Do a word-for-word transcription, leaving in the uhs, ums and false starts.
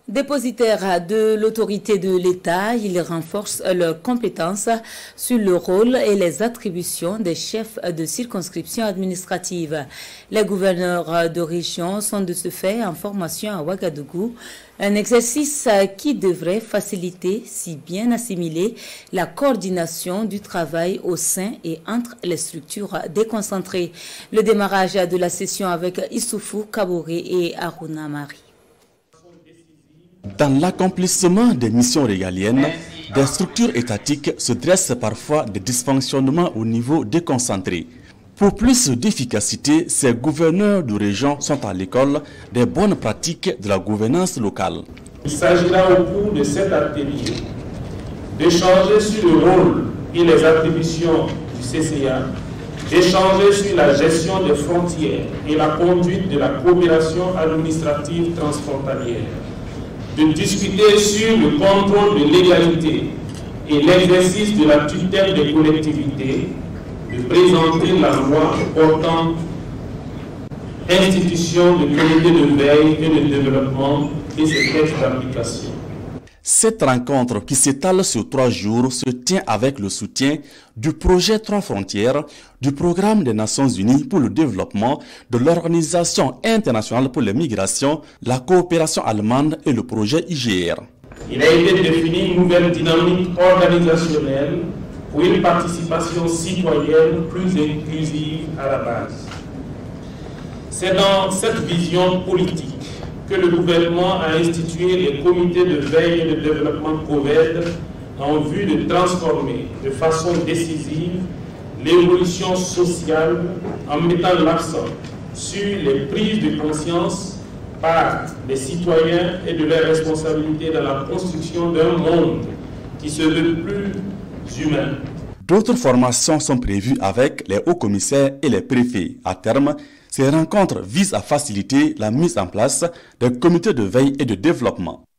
Dépositaires de l'autorité de l'État, ils renforcent leurs compétences sur le rôle et les attributions des chefs de circonscription administrative. Les gouverneurs de région sont de ce fait en formation à Ouagadougou, un exercice qui devrait faciliter, si bien assimilé, la coordination du travail au sein et entre les structures déconcentrées. Le démarrage de la session avec Issoufou Kaboré et Aruna Mari. Dans l'accomplissement des missions régaliennes, des structures étatiques se dressent parfois des dysfonctionnements au niveau déconcentré. Pour plus d'efficacité, ces gouverneurs de région sont à l'école des bonnes pratiques de la gouvernance locale. Il s'agira au cours de cet atelier d'échanger sur le rôle et les attributions du C C A, d'échanger sur la gestion des frontières et la conduite de la coopération administrative transfrontalière, de discuter sur le contrôle de l'égalité et l'exercice de la tutelle des collectivités, de présenter la loi portant institution de comité de veille et de développement et ses textes d'application. Cette rencontre qui s'étale sur trois jours se tient avec le soutien du projet Trois Frontières, du programme des Nations Unies pour le développement, de l'Organisation internationale pour les migrations, la coopération allemande et le projet I G R. Il a été défini une nouvelle dynamique organisationnelle pour une participation citoyenne plus inclusive à la base. C'est dans cette vision politique que le gouvernement a institué les comités de veille et de développement COVED en vue de transformer de façon décisive l'évolution sociale en mettant l'accent sur les prises de conscience par les citoyens et de leurs responsabilités dans la construction d'un monde qui se veut plus humain. D'autres formations sont prévues avec les hauts commissaires et les préfets. À terme, ces rencontres visent à faciliter la mise en place des comités de veille et de développement.